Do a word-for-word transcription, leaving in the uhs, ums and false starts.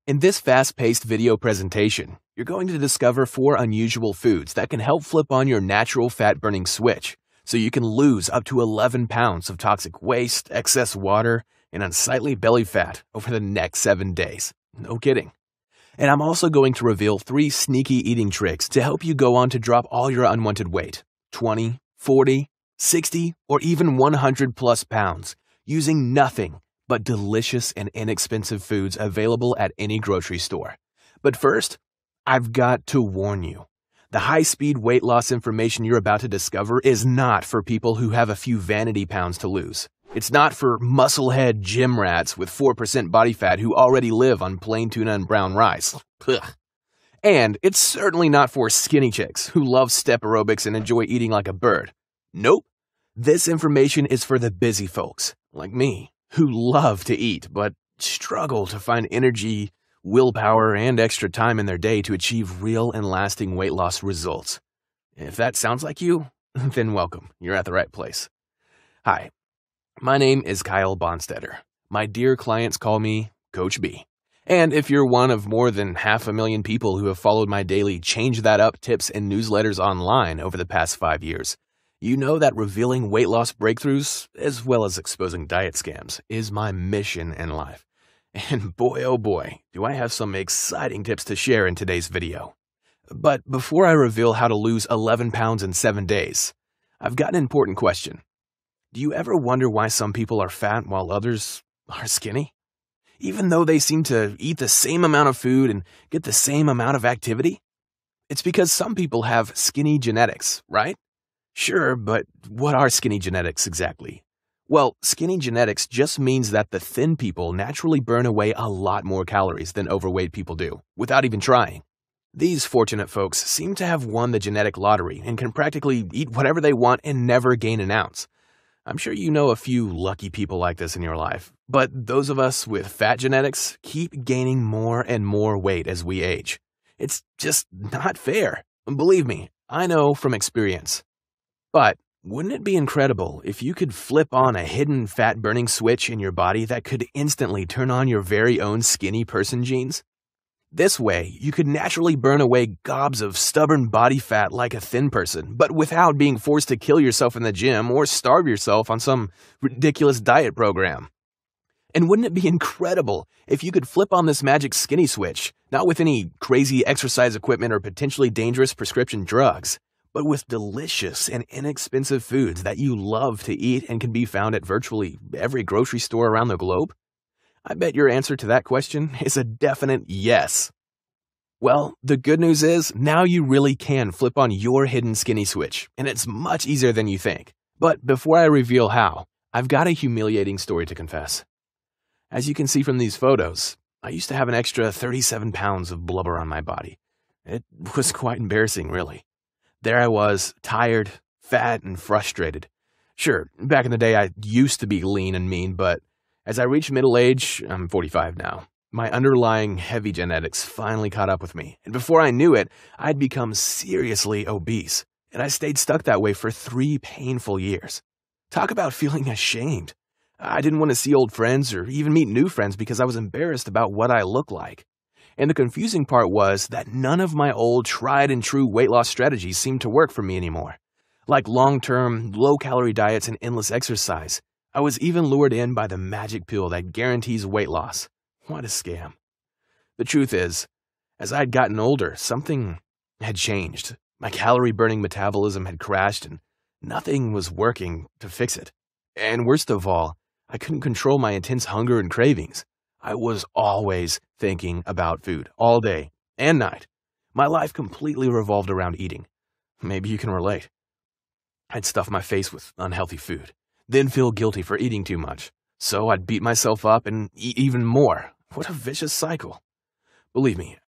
In this fast-paced video presentation, you're going to discover four unusual foods that can help flip on your natural fat-burning switch so you can lose up to eleven pounds of toxic waste, excess water, and unsightly belly fat over the next seven days. No kidding. And I'm also going to reveal three sneaky eating tricks to help you go on to drop all your unwanted weight, twenty, forty, sixty, or even one hundred plus pounds, using nothing but delicious and inexpensive foods available at any grocery store. But first, I've got to warn you. The high-speed weight loss information you're about to discover is not for people who have a few vanity pounds to lose. It's not for musclehead gym rats with four percent body fat who already live on plain tuna and brown rice. Ugh. And it's certainly not for skinny chicks who love step aerobics and enjoy eating like a bird. Nope. This information is for the busy folks, like me, who love to eat but struggle to find energy, willpower, and extra time in their day to achieve real and lasting weight loss results. If that sounds like you, then welcome. You're at the right place. Hi, my name is Kyle Bonnstetter. My dear clients call me Coach B. And if you're one of more than half a million people who have followed my daily Change That Up tips and newsletters online over the past five years, you know that revealing weight loss breakthroughs, as well as exposing diet scams, is my mission in life. And boy oh boy, do I have some exciting tips to share in today's video. But before I reveal how to lose eleven pounds in seven days, I've got an important question. Do you ever wonder why some people are fat while others are skinny? Even though they seem to eat the same amount of food and get the same amount of activity? It's because some people have skinny genetics, right? Sure, but what are skinny genetics exactly? Well, skinny genetics just means that the thin people naturally burn away a lot more calories than overweight people do, without even trying. These fortunate folks seem to have won the genetic lottery and can practically eat whatever they want and never gain an ounce. I'm sure you know a few lucky people like this in your life, but those of us with fat genetics keep gaining more and more weight as we age. It's just not fair. Believe me, I know from experience. But wouldn't it be incredible if you could flip on a hidden fat-burning switch in your body that could instantly turn on your very own skinny person genes? This way, you could naturally burn away gobs of stubborn body fat like a thin person, but without being forced to kill yourself in the gym or starve yourself on some ridiculous diet program. And wouldn't it be incredible if you could flip on this magic skinny switch, not with any crazy exercise equipment or potentially dangerous prescription drugs, but with delicious and inexpensive foods that you love to eat and can be found at virtually every grocery store around the globe? I bet your answer to that question is a definite yes. Well, the good news is now you really can flip on your hidden skinny switch, and it's much easier than you think. But before I reveal how, I've got a humiliating story to confess. As you can see from these photos, I used to have an extra thirty-seven pounds of blubber on my body. It was quite embarrassing, really. There I was, tired, fat, and frustrated. Sure, back in the day I used to be lean and mean, but as I reached middle age, I'm forty-five now, my underlying heavy genetics finally caught up with me, and before I knew it, I'd become seriously obese, and I stayed stuck that way for three painful years. Talk about feeling ashamed. I didn't want to see old friends or even meet new friends because I was embarrassed about what I looked like. And the confusing part was that none of my old tried and true weight loss strategies seemed to work for me anymore. Like long-term, low-calorie diets and endless exercise, I was even lured in by the magic pill that guarantees weight loss. What a scam. The truth is, as I'd gotten older, something had changed. My calorie-burning metabolism had crashed and nothing was working to fix it. And worst of all, I couldn't control my intense hunger and cravings. I was always thinking about food, all day and night. My life completely revolved around eating. Maybe you can relate. I'd stuff my face with unhealthy food, then feel guilty for eating too much. So I'd beat myself up and eat even more. What a vicious cycle. Believe me,